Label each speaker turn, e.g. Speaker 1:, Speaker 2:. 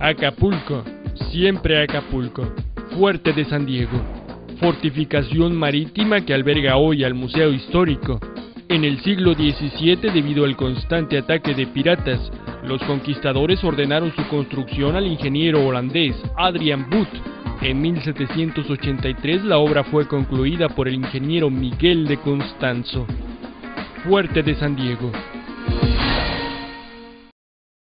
Speaker 1: Acapulco, siempre Acapulco, Fuerte de San Diego, fortificación marítima que alberga hoy al Museo Histórico. En el siglo XVII, debido al constante ataque de piratas, los conquistadores ordenaron su construcción al ingeniero holandés Adrian Boot. En 1783 la obra fue concluida por el ingeniero Miguel de Constanzo. Fuerte de San Diego.